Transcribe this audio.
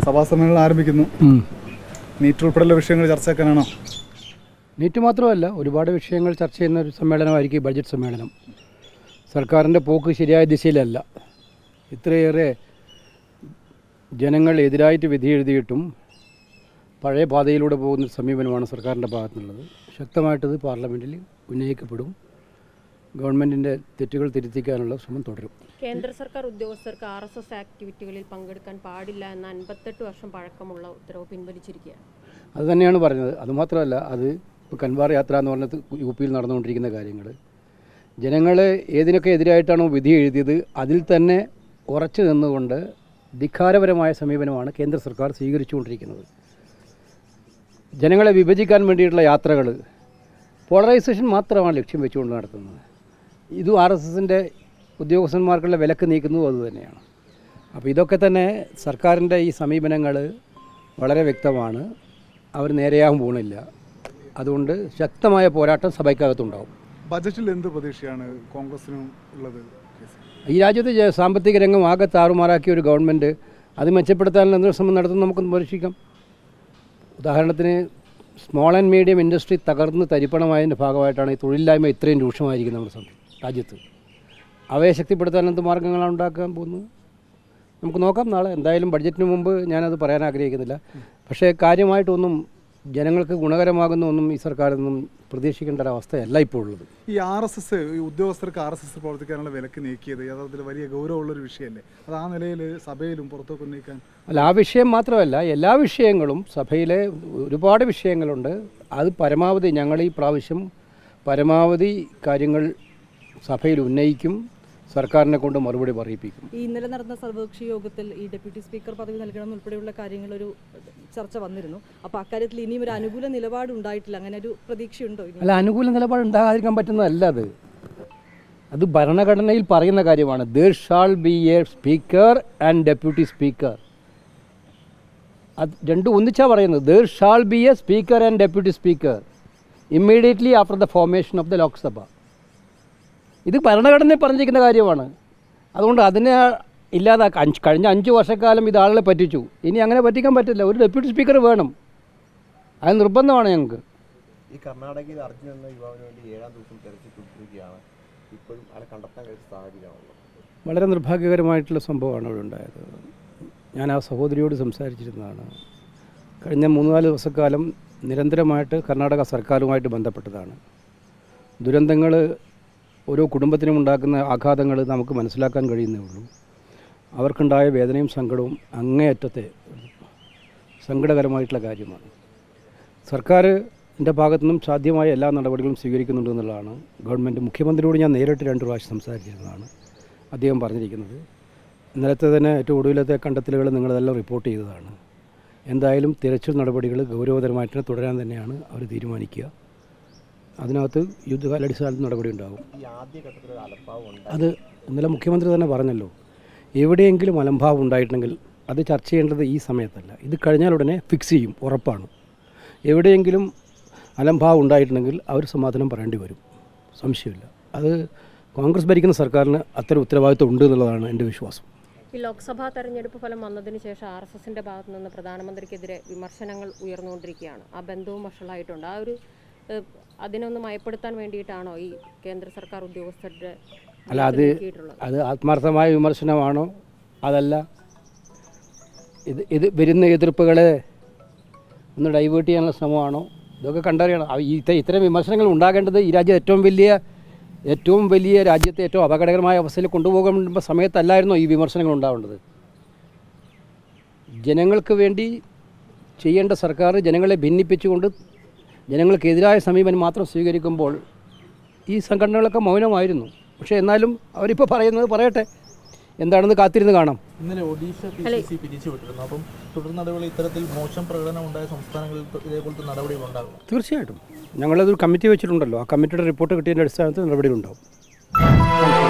സഭാ സമ്മേളനം ആരംഭിക്കുന്നു. നീറ്റ് ഉൾപ്പെടെയുള്ള വിഷയങ്ങൾ ചർച്ചയാക്കാനാണോ? നീറ്റ് മാത്രമല്ല, ഒരുപാട് വിഷയങ്ങൾ ചർച്ച ചെയ്യുന്ന ഒരു സമ്മേളനമായിരിക്കും ബഡ്ജറ്റ് സമ്മേളനം. സർക്കാരിൻ്റെ പോക്ക് ശരിയായ ദിശയിലല്ല. ഇത്രയേറെ ജനങ്ങൾ എതിരായിട്ട് വിധി എഴുതിയിട്ടും പഴയ പാതയിലൂടെ പോകുന്ന സമീപനമാണ് സർക്കാരിൻ്റെ ഭാഗത്തുനിന്നുള്ളത്. ശക്തമായിട്ടത് പാർലമെൻറ്റിൽ ഉന്നയിക്കപ്പെടും. ഗവൺമെൻറ്റിൻ്റെ തെറ്റുകൾ തിരുത്തിക്കാനുള്ള ശ്രമം തുടരും. കേന്ദ്ര സർക്കാർ ഉദ്യോഗസ്ഥർക്ക് RSS ആക്ടിവിറ്റികളിൽ പങ്കെടുക്കാൻ പാടില്ല എന്ന 58 വർഷം പഴക്കമുള്ള ഉത്തരവ് പിൻവലിച്ചിരിക്കുകയാണ്. അത് തന്നെയാണ് പറഞ്ഞത്. അതുമാത്രമല്ല, അത് കൻവാർ യാത്ര എന്ന് പറഞ്ഞത് UP യിൽ നടന്നുകൊണ്ടിരിക്കുന്ന കാര്യങ്ങൾ, ജനങ്ങൾ ഏതിനൊക്കെ എതിരായിട്ടാണോ വിധി എഴുതിയത് അതിൽ തന്നെ ഉറച്ചു നിന്നുകൊണ്ട് ധിക്കാരപരമായ സമീപനമാണ് കേന്ദ്ര സർക്കാർ സ്വീകരിച്ചുകൊണ്ടിരിക്കുന്നത്. ജനങ്ങളെ വിഭജിക്കാൻ വേണ്ടിയിട്ടുള്ള യാത്രകൾ, പോളറൈസേഷൻ മാത്രമാണ് ലക്ഷ്യം വെച്ചുകൊണ്ട് നടത്തുന്നത്. ഇതും RSSൻ്റെ ഉദ്യോഗസ്ഥന്മാർക്കുള്ള വിലക്ക് നീക്കുന്നതും അതുതന്നെയാണ്. അപ്പോൾ ഇതൊക്കെ തന്നെ സർക്കാരിൻ്റെ ഈ സമീപനങ്ങൾ വളരെ വ്യക്തമാണ്. അവർ നേരെയാകാൻ പോകുന്നില്ല. അതുകൊണ്ട് ശക്തമായ പോരാട്ടം സഭയ്ക്കകത്തുണ്ടാവും. ബജറ്റിൽ എന്ത് പ്രതീക്ഷയാണ് കോൺഗ്രസിനും ഉള്ളത്? ഈ രാജ്യത്തെ സാമ്പത്തിക രംഗം ആകെ താറുമാറാക്കിയ ഒരു ഗവൺമെൻറ് അത് മെച്ചപ്പെടുത്താനുള്ള എന്തൊരു ശ്രമം നടത്തുന്നു നമുക്കൊന്ന് പരീക്ഷിക്കാം. ഉദാഹരണത്തിന് സ്മോൾ ആൻഡ് മീഡിയം ഇൻഡസ്ട്രി തകർന്ന് തരിപ്പണമായതിൻ്റെ ഭാഗമായിട്ടാണ് ഈ തൊഴിലില്ലായ്മ ഇത്രയും രൂക്ഷമായിരിക്കുന്നത് നമ്മുടെ രാജ്യത്ത്. അവയെ ശക്തിപ്പെടുത്താൻ എന്ത് മാർഗ്ഗങ്ങളാണ് ഉണ്ടാക്കാൻ പോകുന്നത് നമുക്ക് നോക്കാം നാളെ. എന്തായാലും ബഡ്ജറ്റിന് മുമ്പ് ഞാനത് പറയാൻ ആഗ്രഹിക്കുന്നില്ല. പക്ഷേ കാര്യമായിട്ടൊന്നും ജനങ്ങൾക്ക് ഗുണകരമാകുന്ന ഒന്നും ഈ സർക്കാരൊന്നും പ്രതീക്ഷിക്കേണ്ട ഒരവസ്ഥയല്ല ഇപ്പോൾ ഉള്ളത്. ഈ ഉദ്യോഗസ്ഥർക്ക് RSS പ്രവർത്തിക്കാനുള്ള വിലക്ക് നീക്കിയത് യഥാർത്ഥത്തിൽ വലിയ ഗൗരവമുള്ളൊരു വിഷയമല്ലേ? അത് ആ നിലയിൽ സഭയിലും പുറത്തൊക്കെ ഉന്നയിക്കാൻ അല്ല, ആ വിഷയം മാത്രമല്ല, എല്ലാ വിഷയങ്ങളും സഭയിലെ ഒരുപാട് വിഷയങ്ങളുണ്ട്. അത് പരമാവധി ഞങ്ങൾ ഈ പ്രാവശ്യം പരമാവധി കാര്യങ്ങൾ സഭയിൽ ഉന്നയിക്കും. സർക്കാരിനെ കൊണ്ട് മറുപടി പറയിപ്പിക്കും. ഈ ഇന്നലെ നടന്ന സർവകക്ഷി യോഗത്തിൽ ഈ ഡെപ്യൂട്ടി സ്പീക്കർ പദവി നൽകണം ഉൾപ്പെടെയുള്ള കാര്യങ്ങളൊരു ചർച്ച വന്നിരുന്നു. അപ്പോൾ അക്കാര്യത്തിൽ ഇനിയും ഒരു അനുകൂല നിലപാട് ഉണ്ടായിട്ടില്ല. അങ്ങനെ ഒരു പ്രതീക്ഷയുണ്ടോ? അല്ല, അനുകൂല നിലപാട് ഉണ്ടാകാതിരിക്കാൻ പറ്റുന്നതല്ല. അത് ഭരണഘടനയിൽ പറയുന്ന കാര്യമാണ്. there shall be a speaker and deputy speaker. അത് രണ്ടും ഒന്നിച്ചാ പറയുന്നത്. there shall be a speaker and deputy speaker immediately after the formation of the Lok Sabha. ഇത് ഭരണഘടനയിൽ പറഞ്ഞിരിക്കുന്ന കാര്യമാണ്. അതുകൊണ്ട് അതിനെ ഇല്ലാതാക്കാൻ കഴിഞ്ഞ 5 വർഷക്കാലം ഇത് ആളുകളെ പറ്റിച്ചു. ഇനി അങ്ങനെ പറ്റിക്കാൻ പറ്റില്ല. ഒരു ഡെപ്യൂട്ടി സ്പീക്കർ വേണം. അത് നിർബന്ധമാണ് ഞങ്ങൾക്ക്. ഈ കർണാടകയിൽ അർജുൻ എന്ന യുവാവിന് വേണ്ടി 7ാം ദിവസം തെരച്ചിൽ തുടരുകയാണ്. ഇപ്പോഴും ആളെ കണ്ടെത്താൻ കഴിച്ച സാഹചര്യമാണല്ലോ. വളരെ നിർഭാഗ്യകരമായിട്ടുള്ള സംഭവമാണ് അവിടെ ഉണ്ടായത്. ഞാൻ ആ സഹോദരിയോട് സംസാരിച്ചിരുന്നതാണ്. കഴിഞ്ഞ 3-4 ദിവസക്കാലം നിരന്തരമായിട്ട് കർണാടക സർക്കാരുമായിട്ട് ബന്ധപ്പെട്ടതാണ്. ദുരന്തങ്ങൾ ഓരോ കുടുംബത്തിനും ഉണ്ടാക്കുന്ന ആഘാതങ്ങൾ നമുക്ക് മനസ്സിലാക്കാൻ കഴിയുന്നേ ഉള്ളൂ. അവർക്കുണ്ടായ വേദനയും സങ്കടവും അങ്ങേയറ്റത്തെ സങ്കടകരമായിട്ടുള്ള കാര്യമാണ്. സർക്കാരിൻ്റെ ഭാഗത്തു നിന്നും സാധ്യമായ എല്ലാ നടപടികളും സ്വീകരിക്കുന്നുണ്ടെന്നുള്ളതാണ് ഗവൺമെൻറ്. മുഖ്യമന്ത്രിയോട് ഞാൻ നേരിട്ട് 2 പ്രാവശ്യം സംസാരിച്ചിരുന്നതാണ്. അദ്ദേഹം പറഞ്ഞിരിക്കുന്നത് ഇന്നലത്തെ തന്നെ ഏറ്റവും ഒടുവിലത്തെ കണ്ടെത്തലുകൾ നിങ്ങളതെല്ലാം റിപ്പോർട്ട് ചെയ്തതാണ്. എന്തായാലും തിരച്ചിൽ നടപടികൾ ഗൗരവതരമായിട്ട് തുടരാൻ തന്നെയാണ് അവർ തീരുമാനിക്കുക. അതിനകത്ത് യുദ്ധകാലാടിസ്ഥാനത്തിൽ നടപടി ഉണ്ടാകും. അത് ഇന്നലെ മുഖ്യമന്ത്രി തന്നെ പറഞ്ഞല്ലോ. എവിടെയെങ്കിലും അലംഭാവം ഉണ്ടായിട്ടുണ്ടെങ്കിൽ അത് ചർച്ച ചെയ്യേണ്ടത് ഈ സമയത്തല്ല. ഇത് കഴിഞ്ഞാൽ ഉടനെ ഫിക്സ് ചെയ്യും, ഉറപ്പാണ്. എവിടെയെങ്കിലും അലംഭാവം ഉണ്ടായിട്ടുണ്ടെങ്കിൽ അവർ സമാധാനം പറയേണ്ടി വരും, സംശയമില്ല. അത് കോൺഗ്രസ് ഭരിക്കുന്ന സർക്കാരിന് അത്തരം ഉത്തരവാദിത്വം ഉണ്ട് എന്നുള്ളതാണ് എൻ്റെ വിശ്വാസം. ഈ ലോക്സഭാ തെരഞ്ഞെടുപ്പ് ഫലം വന്നതിന് ശേഷം RSSൻ്റെ ഭാഗത്തു നിന്ന് പ്രധാനമന്ത്രിക്കെതിരെ വിമർശനങ്ങൾ ഉയർന്നുകൊണ്ടിരിക്കുകയാണ്. ആ ബന്ധവും വഷളായിട്ടുണ്ട്. ആ ഒരു അതിനൊന്ന് മയപ്പെടുത്താൻ വേണ്ടിയിട്ടാണോ ഈ കേന്ദ്ര സർക്കാർ ഉദ്യോഗസ്ഥരുടെ അല്ല, അത് ആത്മാർത്ഥമായ വിമർശനമാണോ? അതല്ല, ഇത് വരുന്ന എതിർപ്പുകളെ ഒന്ന് ഡൈവേർട്ട് ചെയ്യാനുള്ള ശ്രമമാണോ? ഇതൊക്കെ കണ്ടറിയണം. ഇത്തരം വിമർശനങ്ങൾ ഉണ്ടാകേണ്ടത് ഈ രാജ്യം ഏറ്റവും വലിയ രാജ്യത്തെ ഏറ്റവും അപകടകരമായ അവസ്ഥയിൽ കൊണ്ടുപോകേണ്ട സമയത്തല്ലായിരുന്നോ ഈ വിമർശനങ്ങൾ ഉണ്ടാവേണ്ടത്? ജനങ്ങൾക്ക് വേണ്ടി ചെയ്യേണ്ട സർക്കാർ ജനങ്ങളെ ഭിന്നിപ്പിച്ചുകൊണ്ട് ജനങ്ങൾക്കെതിരായ സമീപനം മാത്രം സ്വീകരിക്കുമ്പോൾ ഈ സംഘടനകളൊക്കെ മൗനമായിരുന്നു. പക്ഷേ എന്നാലും അവരിപ്പോൾ പറയുന്നത് പറയട്ടെ, എന്താണെന്ന് കാത്തിരുന്ന് കാണാം. ഇന്നലെ ഒഡീഷ PCC പിരിച്ചുവിട്ടിരുന്നു. അപ്പം തുടർ നടപടി ഇത്തരത്തിൽ മോശം പ്രകടനം ഉണ്ടായ സംസ്ഥാനങ്ങളിൽ ഇതേപോലത്തെ നടപടികൾ ഉണ്ടാകും. തീർച്ചയായിട്ടും ഞങ്ങളതൊരു കമ്മിറ്റി വെച്ചിട്ടുണ്ടല്ലോ. ആ കമ്മിറ്റിയുടെ റിപ്പോർട്ട് കിട്ടിയതിൻ്റെ അടിസ്ഥാനത്തിൽ നടപടികളുണ്ടാവും.